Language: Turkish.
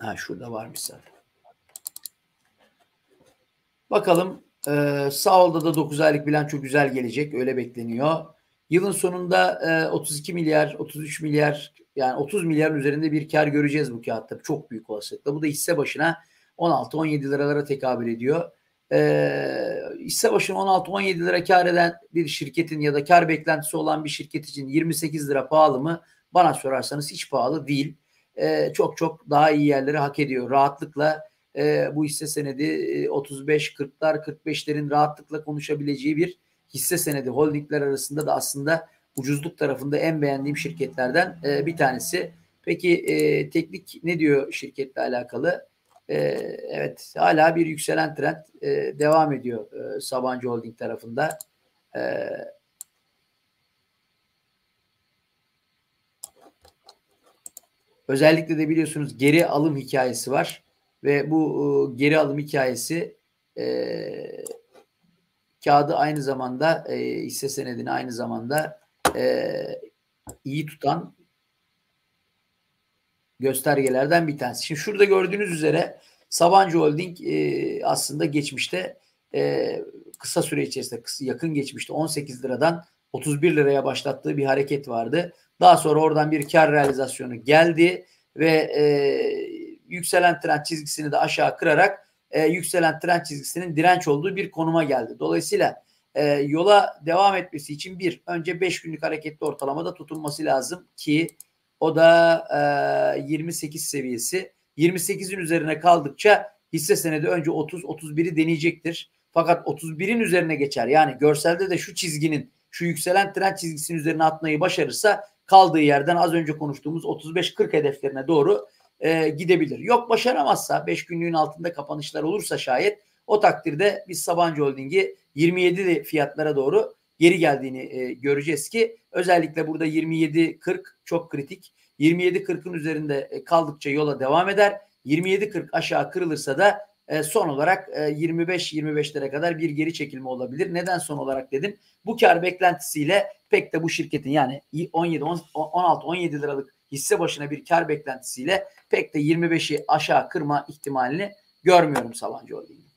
Ha, şurada varmış zaten. Bakalım. Sağol'da da 9 aylık bilanço güzel gelecek. Öyle bekleniyor. Yılın sonunda 32 milyar, 33 milyar, yani 30 milyarın üzerinde bir kar göreceğiz bu kağıtta. Çok büyük olasılıkla. Bu da hisse başına 16-17 liralara tekabül ediyor. Hisse başına 16-17 lira kar eden bir şirketin ya da kar beklentisi olan bir şirket için 28 lira pahalı mı? Bana sorarsanız hiç pahalı değil. Çok çok daha iyi yerleri hak ediyor. Rahatlıkla bu hisse senedi 35-40'lar 45'lerin rahatlıkla konuşabileceği bir hisse senedi. Holdingler arasında da aslında ucuzluk tarafında en beğendiğim şirketlerden bir tanesi. Peki teknik ne diyor şirketle alakalı? Evet, hala bir yükselen trend devam ediyor Sabancı Holding tarafında. Özellikle de biliyorsunuz geri alım hikayesi var ve bu geri alım hikayesi kağıdı aynı zamanda hisse senedini aynı zamanda iyi tutan göstergelerden bir tanesi. Şimdi şurada gördüğünüz üzere Sabancı Holding aslında geçmişte kısa süre içerisinde yakın geçmişte 18 liradan 31 liraya başlattığı bir hareket vardı. Daha sonra oradan bir kar realizasyonu geldi ve yükselen trend çizgisini de aşağı kırarak yükselen trend çizgisinin direnç olduğu bir konuma geldi. Dolayısıyla yola devam etmesi için önce 5 günlük hareketli ortalamada tutunması lazım ki o da 28 seviyesi. 28'in üzerine kaldıkça hisse senedi önce 30-31'i deneyecektir. Fakat 31'in üzerine geçer. Yani görselde de şu çizginin, şu yükselen trend çizgisinin üzerine atmayı başarırsa kaldığı yerden az önce konuştuğumuz 35-40 hedeflerine doğru gidebilir. Yok başaramazsa 5 günlüğün altında kapanışlar olursa şayet o takdirde biz Sabancı Holding'i 27 fiyatlara doğru geri geldiğini göreceğiz ki özellikle burada 27-40 çok kritik. 27-40'ın üzerinde kaldıkça yola devam eder. 27-40 aşağı kırılırsa da son olarak 25-25'lere kadar bir geri çekilme olabilir. Neden son olarak dedim? Bu kar beklentisiyle pek de bu şirketin yani 16-17 liralık hisse başına bir kar beklentisiyle pek de 25'i aşağı kırma ihtimalini görmüyorum Sabancı Holding'in.